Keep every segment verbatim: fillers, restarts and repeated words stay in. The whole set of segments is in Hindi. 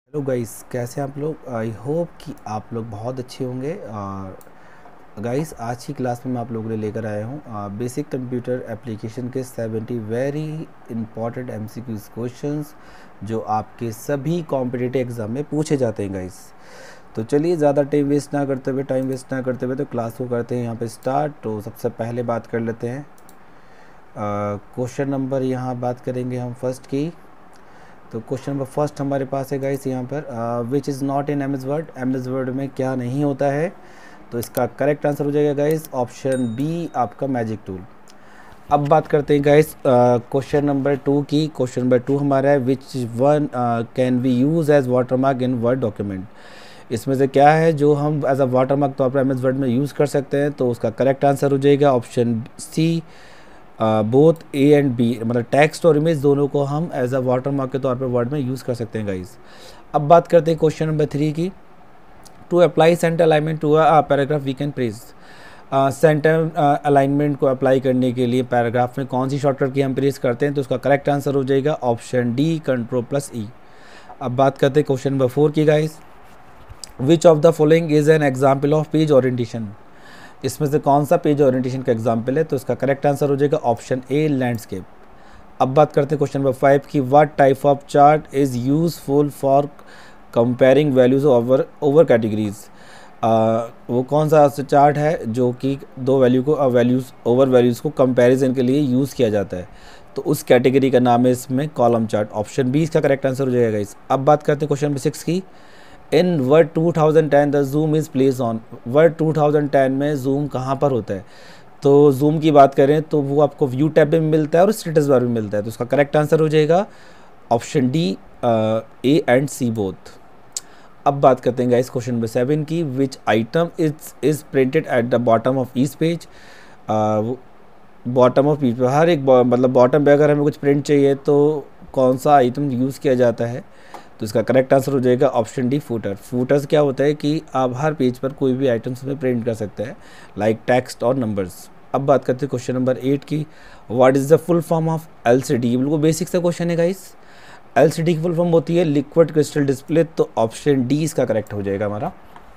हेलो गाइस, कैसे हैं आप लोग। आई होप कि आप लोग बहुत अच्छे होंगे। और गाइस, आज की क्लास में मैं आप लोगों के लिए लेकर आया हूँ बेसिक कंप्यूटर एप्लीकेशन के seventy very important MCQs questions जो आपके सभी कॉम्पिटिटिव एग्ज़ाम में पूछे जाते हैं गाइस। तो चलिए, ज़्यादा टाइम वेस्ट ना करते हुए टाइम वेस्ट ना करते हुए तो क्लास को करते हैं यहाँ पे स्टार्ट। तो सबसे पहले बात कर लेते हैं क्वेश्चन नंबर, यहाँ बात करेंगे हम फर्स्ट की। तो क्वेश्चन नंबर फर्स्ट हमारे पास है गाइस यहाँ पर, which is not in M S Word. M S Word में क्या नहीं होता है? तो इसका करेक्ट आंसर हो जाएगा गाइस ऑप्शन बी, आपका मैजिक टूल। अब बात करते हैं गाइस क्वेश्चन नंबर टू की। क्वेश्चन नंबर टू हमारा है, which one can we use as watermark in word document. इसमें से क्या है जो हम एज अ वाटरमार्क तौर पर एम एस वर्ड में यूज़ कर सकते हैं? तो उसका करेक्ट आंसर हो जाएगा option C, both A and B. मतलब टेक्स्ट और इमेज दोनों को हम एज अ वाटर मार्क के तौर पे वर्ड में यूज़ कर सकते हैं गाइस। अब बात करते हैं क्वेश्चन नंबर थ्री की। To apply center alignment to a paragraph we can press. Center alignment को अप्लाई करने के लिए पैराग्राफ में कौन सी शॉर्टकट की हम प्रेस करते हैं? तो उसका करेक्ट आंसर हो जाएगा option D, control plus E. अब बात करते हैं क्वेश्चन नंबर फोर की guys. Which of the following is an example of page orientation. इसमें से कौन सा पेज ओरिएंटेशन का एग्जाम्पल है? तो इसका करेक्ट आंसर हो जाएगा ऑप्शन ए, लैंडस्केप। अब बात करते हैं क्वेश्चन नंबर फाइव की। What type of chart is useful for comparing values over over categories. वो कौन सा चार्ट है जो कि दो वैल्यू को वैल्यूज ओवर वैल्यूज़ को कंपैरिजन के लिए यूज़ किया जाता है? तो उस कैटेगरी का नाम है इसमें कॉलम चार्ट। ऑप्शन बी इसका करेक्ट आंसर हो जाएगा इस। अब बात करते हैं क्वेश्चन नंबर सिक्स की। In Word two thousand ten the zoom is place on. Word two thousand ten में जूम कहाँ पर होता है? तो जूम की बात करें तो वो आपको व्यू टैब में मिलता है और स्टेटस बार में मिलता है। तो उसका करेक्ट आंसर हो जाएगा option D, A and C both. अब बात करते हैं गाइस क्वेश्चन नंबर सेवन की। Which item is is printed at the bottom of each page. Bottom of page, हर एक मतलब बॉटम पे अगर हमें कुछ प्रिंट चाहिए तो कौन सा आइटम यूज़ किया जाता है? तो इसका करेक्ट आंसर हो जाएगा ऑप्शन डी, फूटर। फूटर्स क्या होता है कि आप हर पेज पर कोई भी आइटम्स में प्रिंट कर सकते हैं, लाइक टेक्स्ट और नंबर्स। अब बात करते हैं क्वेश्चन नंबर एट की। What is the full form of LCD. बिल्कुल बेसिक सा क्वेश्चन है गाइस। एलसीडी की फुल फॉर्म होती है लिक्विड क्रिस्टल डिस्प्ले। तो ऑप्शन डी इसका करेक्ट हो जाएगा हमारा।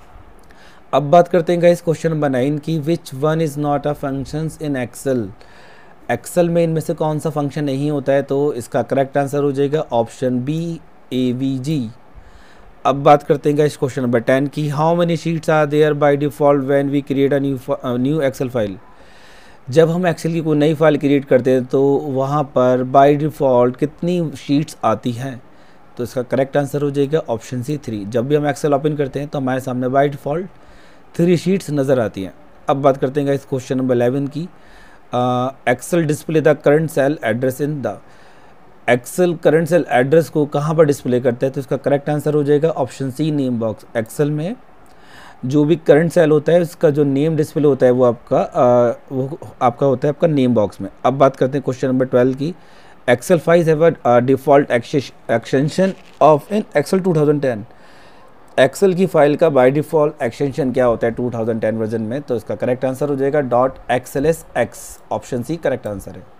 अब बात करते हैं गाइस क्वेश्चन नंबर नाइन की। Which one is not a functions in Excel. Excel में इनमें से कौन सा फंक्शन नहीं होता है? तो इसका करेक्ट आंसर हो जाएगा option B, A V G. अब बात करते हैं इस क्वेश्चन नंबर टेन की। How many sheets are there by default when we create a new new Excel file. जब हम एक्सेल की कोई नई फाइल क्रिएट करते हैं तो वहाँ पर बाय डिफ़ॉल्ट कितनी शीट्स आती हैं? तो इसका करेक्ट आंसर हो जाएगा ऑप्शन सी, थ्री। जब भी हम एक्सेल ओपन करते हैं तो हमारे सामने बाय डिफ़ॉल्ट थ्री शीट्स नज़र आती हैं। अब बात करते हैं इस क्वेश्चन नंबर इलेवन की। Excel display the current cell address in the. Excel current cell address को कहाँ पर डिस्प्ले करता है? तो इसका करेक्ट आंसर हो जाएगा option C, name box. Excel में जो भी करंट सेल होता है उसका जो नेम डिस्प्ले होता है वो आपका आ, वो आपका होता है आपका नेम बॉक्स में। अब बात करते हैं क्वेश्चन नंबर ट्वेल्व की। Excel files have a default extension of in Excel two thousand ten. Excel की फाइल का बाय डिफ़ॉल्ट एक्सटेंशन क्या होता है टू थाउजेंड टेन वर्जन में? तो इसका करेक्ट आंसर हो जाएगा dot XL S X. Option C correct answer है।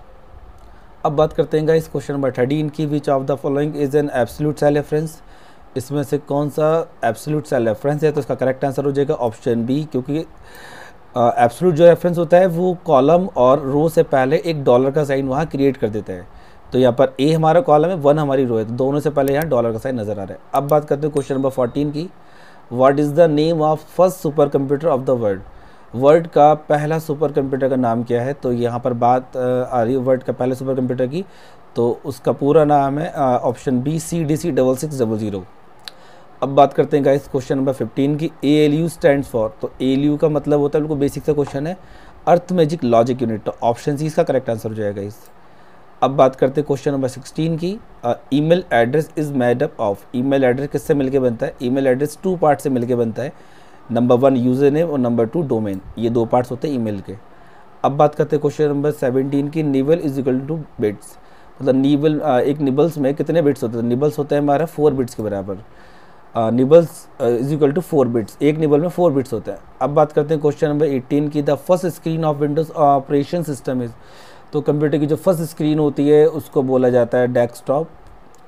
अब बात करते हैं इस क्वेश्चन नंबर थर्टीन की। Which of the following is an absolute cell reference. इसमें से कौन सा एब्सोल्यूट सेल रेफरेंस है? तो इसका करेक्ट आंसर हो जाएगा ऑप्शन बी, क्योंकि एब्सोल्यूट जो रेफरेंस होता है वो कॉलम और रो से पहले एक डॉलर का साइन वहाँ क्रिएट कर देता है। तो यहाँ पर ए हमारा कॉलम है, वन हमारी रो है, तो दोनों से पहले यहाँ डॉलर का साइन नज़र आ रहा है। अब बात करते हैं क्वेश्चन नंबर फोर्टीन की। What is the name of first super computer of the world. World का पहला सुपर कंप्यूटर का नाम क्या है? तो यहाँ पर बात आ रही है वर्ल्ड का पहले सुपर कंप्यूटर की। तो उसका पूरा नाम है option B, C D C double six double zero. अब बात करते हैं गाइस क्वेश्चन नंबर फिफ्टीन की। A L U stands for. तो ए एल यू का मतलब होता है, बिल्कुल बेसिक सा क्वेश्चन है, अर्थमेटिक लॉजिक यूनिट। तो ऑप्शन सी इसका करेक्ट आंसर हो जाएगा इस। अब बात करते हैं क्वेश्चन नंबर सिक्सटीन की। Email address is made up of. Email address किससे मिलके बनता है? ईमेल एड्रेस टू पार्ट से मिलके बनता है। नंबर वन यूज़र नेम और नंबर टू डोमेन, ये दो पार्ट्स होते हैं ईमेल के। अब बात करते हैं क्वेश्चन नंबर सेवनटीन की। Nibble is equal to bits. मतलब निबल एक निबल्स में कितने बिट्स होते हैं? निबल्स होता है हमारा फोर बिट्स के बराबर। Nibbles is equal to four bits, एक निबल में फोर बिट्स होता है। अब बात करते हैं क्वेश्चन नंबर एटीन की। The first screen of Windows operation system is. तो कंप्यूटर की जो फर्स्ट स्क्रीन होती है उसको बोला जाता है desktop.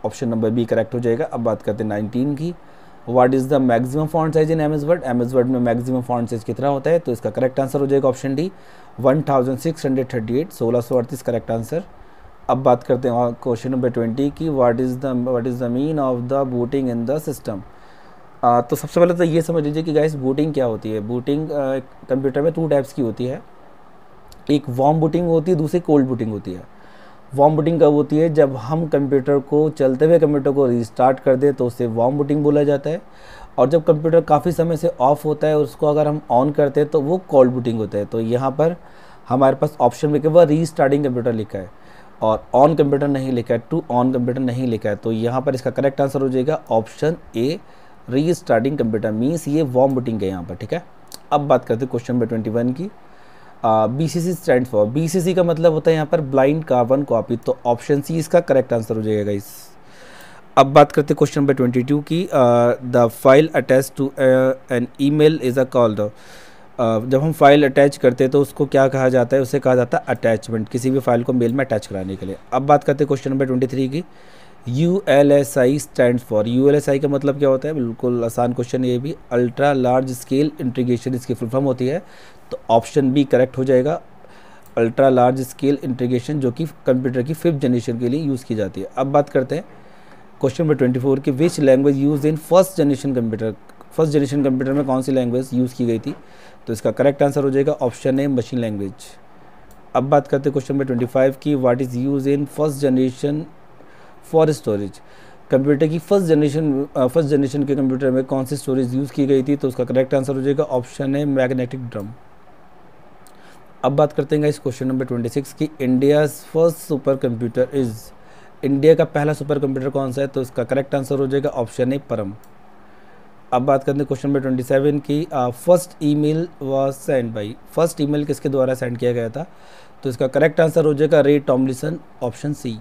Option number B correct हो जाएगा। अब बात करते हैं नाइनटीन की, what is the maximum font size in M S Word, M S Word में मैक्सिमम फॉन्ट साइज कितना होता है, तो इसका करेक्ट आंसर हो जाएगा option D one thousand six hundred thirty eight, सोलह सौ अड़तीस करेक्ट आंसर। अब बात करते हैं क्वेश्चन नंबर ट्वेंटी की, what is the what is the mean of the booting in the system. तो सबसे पहले तो ये समझ लीजिए कि गाइस बूटिंग क्या होती है। बूटिंग कंप्यूटर में टू टाइप्स की होती है, एक वार्म बूटिंग होती है, दूसरी कोल्ड बूटिंग होती है। वार्म बूटिंग कब होती है, जब हम कंप्यूटर को चलते हुए कंप्यूटर को रीस्टार्ट कर दें तो उसे वार्म बूटिंग बोला जाता है, और जब कंप्यूटर काफ़ी समय से ऑफ होता है उसको अगर हम ऑन करते हैं तो वो कोल्ड बूटिंग होता है। तो यहाँ पर हमारे पास ऑप्शन में केवल रीस्टार्टिंग कंप्यूटर लिखा है और ऑन कंप्यूटर नहीं लिखा है, टू ऑन कंप्यूटर नहीं लिखा है, तो यहाँ पर इसका करेक्ट आंसर हो जाएगा option A restarting computer, means ये वार्म बूटिंग है यहाँ पर, ठीक है। अब बात करते हैं क्वेश्चन नंबर ट्वेंटी वन की, B C C stand for, B C C का मतलब होता है यहाँ पर ब्लाइंड कार्बन कॉपी, तो ऑप्शन सी इसका करेक्ट आंसर हो जाएगा इस। अब बात करते हैं क्वेश्चन नंबर ट्वेंटी टू की, the file attach to an email is a called, जब हम फाइल अटैच करते हैं तो उसको क्या कहा जाता है, उसे कहा जाता है अटैचमेंट, किसी भी फाइल को मेल में अटैच कराने के लिए। अब बात करते हैं क्वेश्चन नंबर ट्वेंटी थ्री की, U L S I stand for, U L S I का मतलब क्या होता है, बिल्कुल आसान क्वेश्चन ये भी, अल्ट्रा लार्ज स्केल इंटीग्रेशन इसकी फुल फॉर्म होती है, तो ऑप्शन बी करेक्ट हो जाएगा अल्ट्रा लार्ज स्केल इंटीग्रेशन, जो कि कंप्यूटर की फिफ्थ जनरेशन के लिए यूज़ की जाती है। अब बात करते हैं क्वेश्चन नंबर ट्वेंटी फोर की, which language use in first generation computer, first generation computer में कौन सी लैंग्वेज यूज़ की गई थी, तो इसका करेक्ट आंसर हो जाएगा ऑप्शन ए मशीन लैंग्वेज। अब बात करते हैं क्वेश्चन नंबर ट्वेंटी फाइव की, what is use in first generation for storage, computer की फर्स्ट जनरेशन फर्स्ट जनरेशन के कंप्यूटर में कौन सी स्टोरेज यूज़ की गई थी, तो उसका करेक्ट आंसर हो जाएगा ऑप्शन है मैग्नेटिक ड्रम। अब बात करते हैं इस क्वेश्चन नंबर ट्वेंटी सिक्स की, India's first super computer is, India का पहला सुपर कंप्यूटर कौन सा है, तो इसका करेक्ट आंसर हो जाएगा ऑप्शन ए परम। अब बात करते हैं क्वेश्चन नंबर ट्वेंटी सेवन की, first email was send by, first email किसके द्वारा सेंड किया गया था, तो इसका करेक्ट आंसर हो जाएगा रे टॉमलिसन, ऑप्शन सी।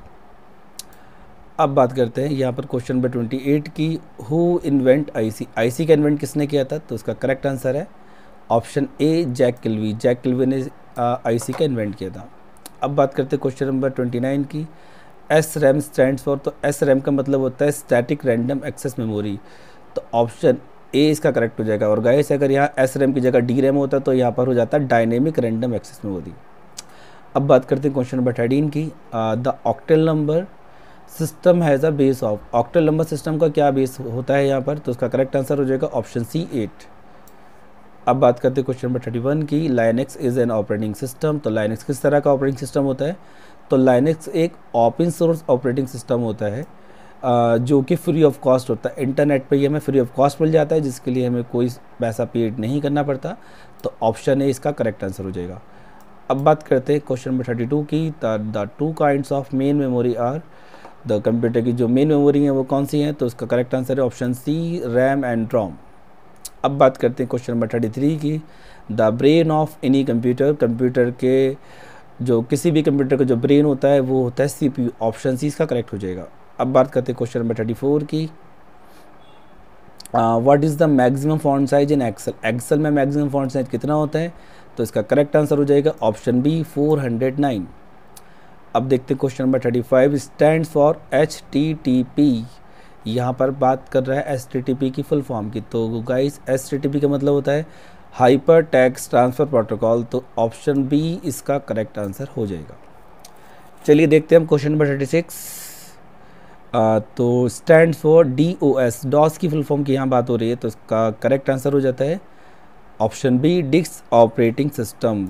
अब बात करते हैं यहाँ पर क्वेश्चन नंबर ट्वेंटी एट की, हु इन्वेंट आईसी, आईसी का इन्वेंट किसने किया था, तो इसका करेक्ट आंसर है option A Jack Kilby, Jack Kilby ने आईसी का इन्वेंट किया था। अब बात करते हैं क्वेश्चन नंबर ट्वेंटी नाइन की, एस रैम स्टैंड्स फॉर, तो एस रैम का मतलब होता है स्टैटिक रैंडम एक्सेस मेमोरी, तो ऑप्शन ए इसका करेक्ट हो जाएगा। और गाइस अगर यहाँ एस रैम की जगह डी रैम होता तो यहाँ पर हो जाता है डायनेमिक रैंडम एक्सेस मेमोरी। अब बात करते हैं क्वेश्चन नंबर थर्टीन की, the octal number system has a base of, octal number system का क्या बेस होता है यहाँ पर, तो उसका करेक्ट आंसर हो जाएगा ऑप्शन सी एट। अब बात करते हैं क्वेश्चन नंबर थर्टी वन की, Linux is an operating system, तो लाइनेक्स किस तरह का ऑपरेटिंग सिस्टम होता है, तो लाइनेक्स एक ओपन सोर्स ऑपरेटिंग सिस्टम होता है जो कि फ्री ऑफ कॉस्ट होता है, इंटरनेट पर ही हमें फ्री ऑफ कॉस्ट मिल जाता है, जिसके लिए हमें कोई पैसा पेड नहीं करना पड़ता, तो ऑप्शन ए इसका करेक्ट आंसर हो जाएगा। अब बात करते हैं क्वेश्चन नंबर थर्टी टू की, the two kinds of main memory are, the computer की जो मेन मेमोरी है वो कौन सी हैं, तो इसका करेक्ट आंसर है option C RAM and ROM. अब बात करते हैं क्वेश्चन नंबर थर्टी थ्री की, the brain of any computer, computer के जो किसी भी कंप्यूटर का जो ब्रेन होता है वो होता है सीपीयू, ऑप्शन सी इसका करेक्ट हो जाएगा। अब बात करते हैं क्वेश्चन नंबर थर्टी फोर की, what is the maximum font size in Excel, Excel में मैक्सिमम फॉन्ट साइज कितना होता है, तो इसका करेक्ट आंसर हो जाएगा option B four hundred nine. अब देखते हैं question number thirty five, stands for H T T P, यहाँ पर बात कर रहा है एच टी टी पी की फुल फॉर्म की, तो guys H T T P का मतलब होता है हाइपर टेक्स्ट ट्रांसफ़र प्रोटोकॉल, तो ऑप्शन बी इसका करेक्ट आंसर हो जाएगा। चलिए देखते हैं हम क्वेश्चन नंबर थर्टी सिक्स, तो stand for D O S, DOS की फुल फॉर्म की यहाँ बात हो रही है, तो इसका करेक्ट आंसर हो जाता है option B disk operating system.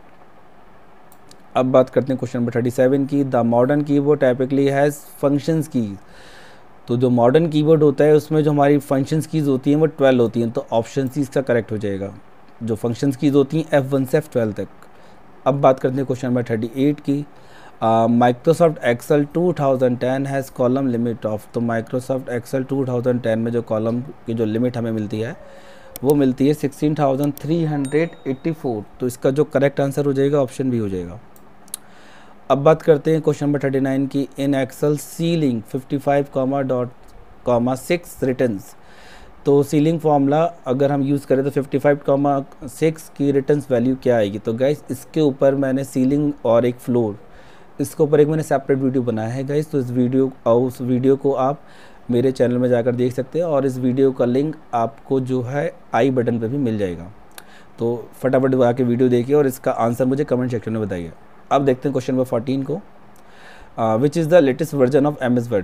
अब बात करते हैं क्वेश्चन नंबर थर्टी सेवन की, the modern keyboard typically has functions key, तो जो मॉडर्न कीबोर्ड होता है उसमें जो हमारी फंक्शंस कीज़ होती हैं वो ट्वेल्व होती हैं, तो ऑप्शन सी इसका करेक्ट हो जाएगा, जो फंक्शंस कीज़ होती हैं एफ वन से एफ ट्वेल्व तक। अब बात करते हैं क्वेश्चन नंबर थर्टी एट की, Microsoft Excel two thousand ten has column limit of, तो Microsoft Excel two thousand ten में जो कॉलम की जो लिमिट हमें मिलती है वो मिलती है sixteen thousand three hundred eighty four, तो इसका जो करेक्ट आंसर हो जाएगा ऑप्शन बी हो जाएगा। अब बात करते हैं क्वेश्चन नंबर थर्टी नाइन की, in Excel ceiling fifty five comma dot comma six returns, तो सीलिंग फार्मूला अगर हम यूज़ करें तो फिफ्टी फाइव कॉमा सिक्स की रिटर्न्स वैल्यू क्या आएगी, तो गाइस इसके ऊपर मैंने सीलिंग और एक फ्लोर इसके ऊपर एक मैंने सेपरेट वीडियो बनाया है गाइस, तो इस वीडियो और उस वीडियो को आप मेरे चैनल में जाकर देख सकते हैं और इस वीडियो का लिंक आपको जो है आई बटन पे भी मिल जाएगा। तो फटाफट आके वीडियो देखिए और इसका आंसर मुझे कमेंट सेक्शन में बताइए। अब देखते हैं क्वेश्चन नंबर फोर्टीन को, which is the latest version of M S Word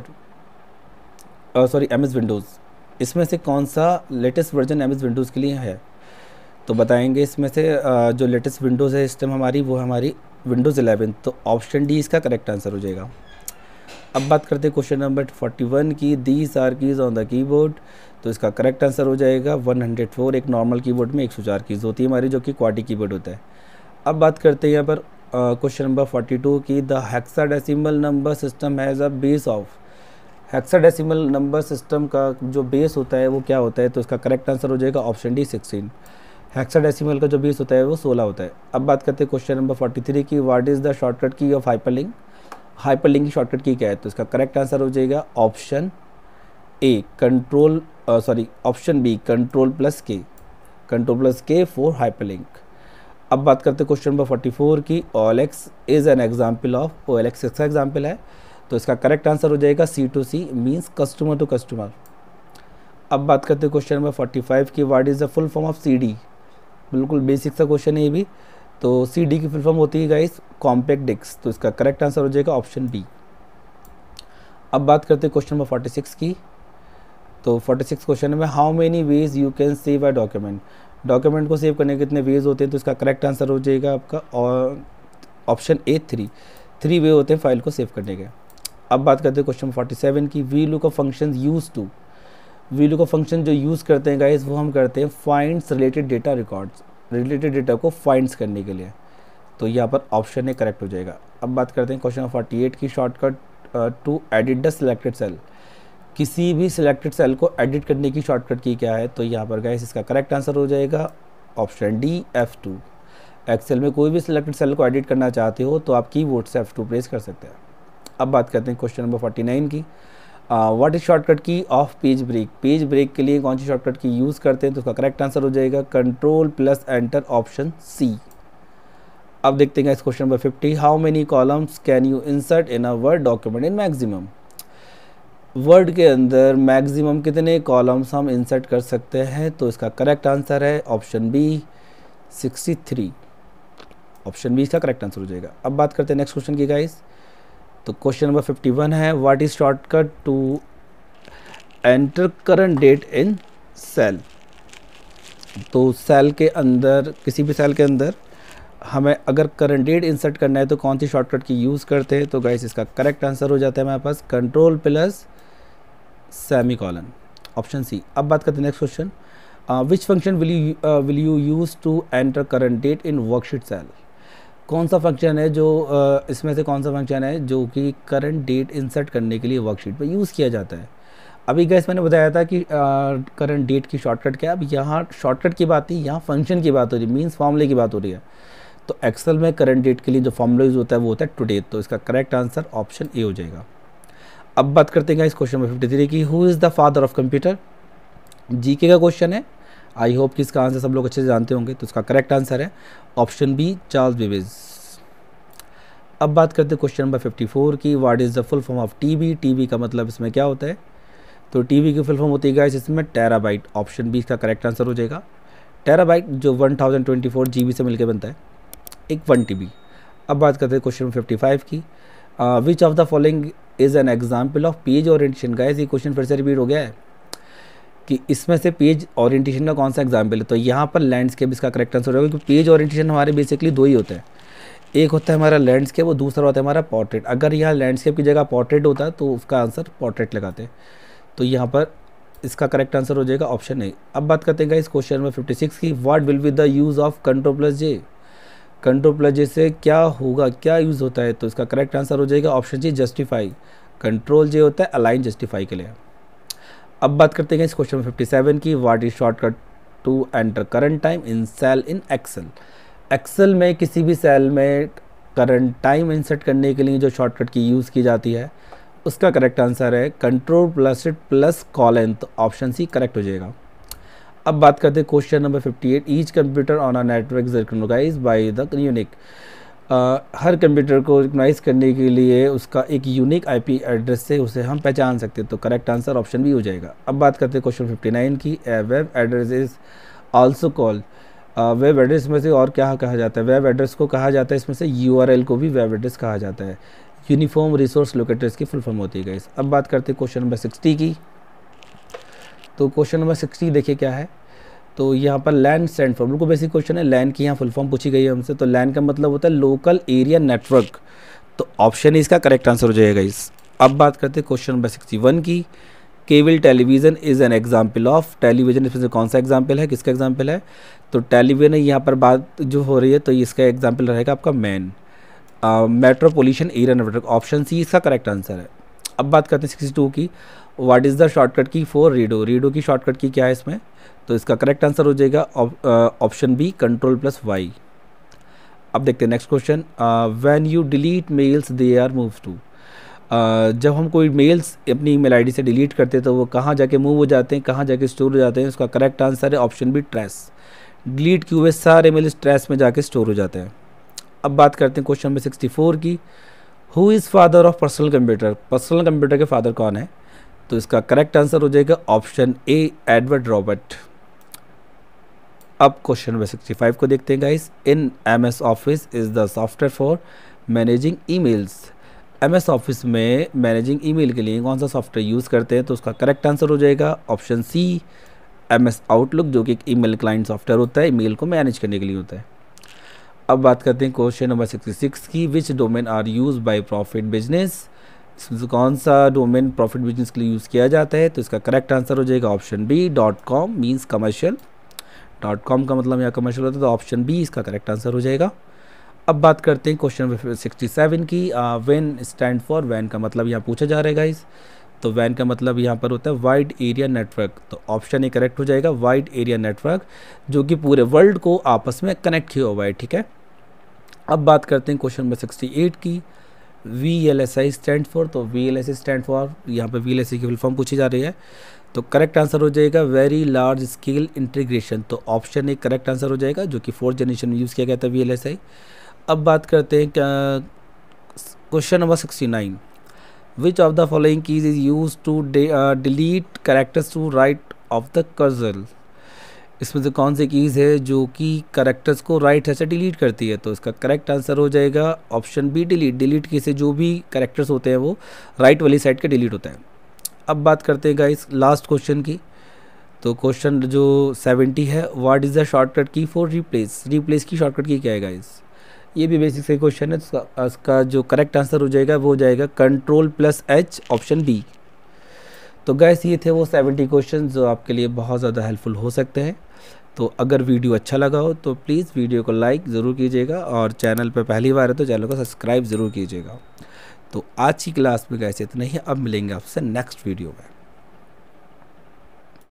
sorry M S Windows. इसमें से कौन सा latest version M S Windows के लिए है, तो बताएंगे इसमें से uh, जो लेटेस्ट विंडोज़ है इस टाइम हमारी, वो हमारी विंडोज़ इलेवन, तो ऑप्शन डी इसका करेक्ट आंसर हो जाएगा। अब बात करते हैं क्वेश्चन नंबर फोर्टी वन की, these are keys on the keyboard, तो इसका करेक्ट आंसर हो जाएगा वन हंड्रेड फोर। एक नॉर्मल कीबोर्ड में एक सौ चार कीज़ होती है हमारी, जो कि क्वाड्री कीबोर्ड होता है। अब बात करते हैं यहाँ पर क्वेश्चन नंबर फोर्टी टू की, the hexadecimal number system has a base of. Hexadecimal number system का जो बेस होता है वो क्या होता है, तो इसका करेक्ट आंसर हो जाएगा ऑप्शन डी सिक्सटीन। हेक्साडेसिमल का जो बेस होता है वो सोलह होता है। अब बात करते हैं क्वेश्चन नंबर फोर्टी थ्री की, what is the shortcut key of hyperlink. Hyperlink की शॉर्टकट की क्या है, तो इसका करेक्ट आंसर हो जाएगा option A control sorry option B control plus K, control plus K for hyperlink. अब बात करते हैं क्वेश्चन नंबर फोर्टी फोर की, O L X is an example of. O L X किसका एग्जाम्पल है, तो इसका करेक्ट आंसर हो जाएगा सी to C, means customer to customer. अब बात करते हैं क्वेश्चन नंबर फोर्टी फाइव की, what is the full form of C D. बिल्कुल बेसिक सा क्वेश्चन है ये भी। तो सी डी की फुल फॉर्म होती है गाइस कॉम्पैक्ट डिस्क, तो इसका करेक्ट आंसर हो जाएगा ऑप्शन बी। अब बात करते हैं क्वेश्चन नंबर फोर्टी सिक्स की, तो फोर्टी सिक्स क्वेश्चन में, how many ways you can save a document. Document को सेव करने के कितने वेज होते हैं, तो इसका करेक्ट आंसर हो जाएगा आपका option A three. Three ways होते हैं फाइल को सेव करने के। अब बात करते हैं क्वेश्चन फोर्टी सेवन की, V look of function use to. V look of function जो यूज़ करते हैं गाइस वो हम करते हैं finds related data records, related data को फाइंड्स करने के लिए, तो यहाँ पर ऑप्शन ए करेक्ट हो जाएगा। अब बात करते हैं क्वेश्चन फोर्टी एट की, shortcut to edit the selected cell. किसी भी सिलेक्टेड सेल को एडिट करने की शॉर्टकट की क्या है, तो यहाँ पर गाइस इसका करेक्ट आंसर हो जाएगा option D F two. Excel में कोई भी सिलेक्टेड सेल को एडिट करना चाहते हो तो आप कीबोर्ड से एफ टू प्रेस कर सकते हैं। अब बात करते हैं क्वेश्चन नंबर फोर्टी नाइन की, what is shortcut key of page break. Page break के लिए कौन सी शॉर्टकट की यूज़ करते हैं, तो उसका करेक्ट आंसर हो जाएगा control plus enter option C. अब देखते हैं इस question number fifty, how many columns can you insert in a word document in maximum. Word के अंदर मैक्सिमम कितने कॉलम्स हम इंसर्ट कर सकते हैं, तो इसका करेक्ट आंसर है option B sixty three. Option B इसका करेक्ट आंसर हो जाएगा। अब बात करते हैं नेक्स्ट क्वेश्चन की गाइस, तो क्वेश्चन नंबर फिफ्टी वन है, what is shortcut to enter current date in cell. तो सेल के अंदर, किसी भी सेल के अंदर हमें अगर करंट डेट इंसर्ट करना है तो कौन सी शॉर्टकट की यूज़ करते हैं, तो गाइस इसका करेक्ट आंसर हो जाता है हमारे पास control plus semicolon, option C. अब बात करते हैं next question, which function will you will you use to enter current date in worksheet cell. कौन सा फंक्शन है जो uh, इसमें से कौन सा फंक्शन है जो कि करंट डेट इंसर्ट करने के लिए वर्कशीट पर यूज़ किया जाता है। अभी गैस मैंने बताया था कि करंट डेट की शॉर्टकट क्या है, अब यहाँ शॉर्टकट की बात नहीं, यहाँ फंक्शन की बात हो रही है, मीन्स फॉर्मूले की बात हो रही है। तो एक्सेल में करंट डेट के लिए जो फॉर्मूला यूज़ होता है वो होता है टुडे, तो इसका करेक्ट आंसर ऑप्शन ए हो जाएगा। अब बात करते हैं इस क्वेश्चन नंबर फिफ्टी थ्री की, who is the father of computer. GK का क्वेश्चन है, आई होप कि इसका आंसर सब लोग अच्छे से जानते होंगे, तो इसका करेक्ट आंसर है ऑप्शन बी चार्ल्स बेबेज। अब बात करते हैं क्वेश्चन नंबर फिफ्टी फोर की, what is the full form of TB. TB का मतलब इसमें क्या होता है, तो टीबी की फुल फॉर्म होती है गाइस इसमें टेराबाइट, ऑप्शन बी इसका करेक्ट आंसर हो जाएगा। टेराबाइट जो one thousand twenty four G B से मिलकर बनता है, एक वन टी बी। अब बात करते हैं क्वेश्चन फिफ्टी फाइव की, which of the following is an example of page orientation. Guys ये क्वेश्चन फिर से रिपीट हो गया है कि इसमें से पेज ओरिएंटेशन का कौन सा एग्जाम्पल है, तो यहाँ पर लैंडस्केप इसका करेक्ट आंसर होगा, क्योंकि पेज ओरिएंटेशन हमारे बेसिकली दो ही होते हैं, एक होता है हमारा लैंडस्केप और दूसरा होता है हमारा पोर्ट्रेट। अगर यहाँ लैंडस्केप की जगह पोर्ट्रेट होता है तो उसका आंसर पोर्ट्रेट लगाते हैं, तो यहाँ पर इसका करेक्ट आंसर हो जाएगा ऑप्शन ए। अब बात करते हैं इस क्वेश्चन में फिफ्टी सिक्स की, what will be the use of control plus J. Control plus J से क्या होगा, क्या यूज़ होता है, तो इसका करेक्ट आंसर हो जाएगा option G justify. Control J होता है अलाइन जस्टिफाई के लिए। अब बात करते हैं इस क्वेश्चन में फिफ्टी सेवन की, what is shortcut to enter current time in cell in Excel. Excel में किसी भी सेल में करंट टाइम इंसर्ट करने के लिए जो शॉर्टकट की यूज़ की जाती है उसका करेक्ट आंसर है कंट्रोल प्लस प्लस कॉलन, तो ऑप्शन सी करेक्ट हो जाएगा। अब बात करते हैं question number fifty eight, each computer on a network is recognized by the unique. आ, हर कंप्यूटर को रिकग्नाइज करने के लिए उसका एक यूनिक आईपी एड्रेस से उसे हम पहचान सकते हैं, तो करेक्ट आंसर ऑप्शन भी हो जाएगा। अब बात करते हैं क्वेश्चन फिफ्टी नाइन की। Web address is also called, web address में से और क्या कहा जाता है? वेब एड्रेस को कहा जाता है इसमें से यूआरएल को भी वेब एड्रेस कहा जाता है। यूनिफॉर्म रिसोर्स लोकेटर्स की फुल फॉर्म होती है गाइस। अब बात करते हैं क्वेश्चन नंबर सिक्सटी की। तो क्वेश्चन नंबर सिक्सटी देखिए क्या है। तो यहाँ पर लैन स्टैंड फॉर, बिल्कुल बेसिक क्वेश्चन है, लैन की यहाँ फुल फॉर्म पूछी गई है हमसे। तो लैन का मतलब होता है लोकल एरिया नेटवर्क, तो ऑप्शन इसका करेक्ट आंसर हो जाएगा इस। अब बात करते हैं क्वेश्चन नंबर सिक्सटी वन की। Cable television is an example of, television इसमें से कौन सा एग्जाम्पल है, किसका एग्जाम्पल है? तो टेलीविज़न यहाँ पर बात जो हो रही है, तो इसका एग्जाम्पल रहेगा आपका MAN. Metropolitan area network, option C इसका करेक्ट आंसर है। अब बात करते हैं सिक्सटी टू की। What is the shortcut key for redo, redo की शॉर्टकट की क्या है इसमें? तो इसका करेक्ट आंसर हो जाएगा option B control plus Y. अब देखते हैं next question. When you delete mails they are move to, जब हम कोई मेल्स अपनी ईमेल आईडी से डिलीट करते हैं तो वो कहाँ जाके मूव हो जाते हैं, कहाँ जाके स्टोर हो जाते हैं? उसका करेक्ट आंसर है ऑप्शन बी ट्रैश। डिलीट किए हुए सारे मेल्स ट्रैश में जाके स्टोर हो जाते हैं। अब बात करते हैं क्वेश्चन नंबर सिक्सटी फोर की। Who is father of personal computer, personal computer के फादर कौन है? तो इसका करेक्ट आंसर हो जाएगा ऑप्शन ए एडवर्ड रॉबर्ट। अब क्वेश्चन नंबर सिक्सटी फाइव को देखते हैं guys. In M S Office is the software for managing emails, M S Office में मैनेजिंग ईमेल के लिए कौन सा सॉफ्टवेयर यूज़ करते हैं? तो उसका करेक्ट आंसर हो जाएगा ऑप्शन सी एम एस आउटलुक, जो कि एक ईमेल क्लाइंट सॉफ्टवेयर होता है, ईमेल को मैनेज करने के लिए होता है। अब बात करते हैं क्वेश्चन नंबर सिक्सटी सिक्स की। Which domain are use by profit business, इसमें से कौन सा डोमेन प्रॉफिट बिजनेस के लिए यूज़ किया जाता है? तो इसका करेक्ट आंसर हो जाएगा option B dot com, means commercial. Dot com का मतलब यहाँ कमर्शियल होता है, तो ऑप्शन बी इसका करेक्ट आंसर हो जाएगा। अब बात करते हैं क्वेश्चन नंबर सिक्सटी सेवन की। व्हेन स्टैंड फॉर, व्हेन का मतलब यहाँ पूछा जा रहा है गाइस। तो व्हेन का मतलब यहाँ पर होता है वाइड एरिया नेटवर्क, तो ऑप्शन ए करेक्ट हो जाएगा वाइड एरिया नेटवर्क, जो कि पूरे वर्ल्ड को आपस में कनेक्ट किया हुआ है, ठीक है। अब बात करते हैं क्वेश्चन नंबर सिक्सटी एट की। V L S I stand for, तो V L S I stand for, यहाँ पर वी एल एस आई की फुल फॉर्म पूछी जा रही है, तो करेक्ट आंसर हो जाएगा वेरी लार्ज स्केल इंटीग्रेशन, तो ऑप्शन ए करेक्ट आंसर हो जाएगा, जो कि फोर्थ जनरेशन में यूज़ किया गया था वी एल एस आई। अब बात करते हैं question number sixty nine. Which of the following keys is use to delete characters to right of the cursor, इसमें से कौन सी कीज़ है जो कि कैरेक्टर्स को राइट से डिलीट करती है? तो इसका करेक्ट आंसर हो जाएगा ऑप्शन बी डिलीट, डिलीट की से जो भी कैरेक्टर्स होते हैं वो राइट वाली साइड के डिलीट होता है। अब बात करते हैं गाइस लास्ट क्वेश्चन की। तो क्वेश्चन जो सेवेंटी है, what is the shortcut key for replace, replace की शॉर्टकट की क्या है गाइस? ये भी बेसिक से क्वेश्चन है, तो इसका जो करेक्ट आंसर हो जाएगा वो हो जाएगा control plus H, option B. तो गैस ये थे वो सेवेंटी क्वेश्चन जो आपके लिए बहुत ज़्यादा हेल्पफुल हो सकते हैं। तो अगर वीडियो अच्छा लगा हो तो प्लीज़ वीडियो को लाइक ज़रूर कीजिएगा, और चैनल पर पहली बार है तो चैनल को सब्सक्राइब ज़रूर कीजिएगा। तो आज की क्लास में गैस इतना ही, अब मिलेंगे आपसे नेक्स्ट वीडियो में।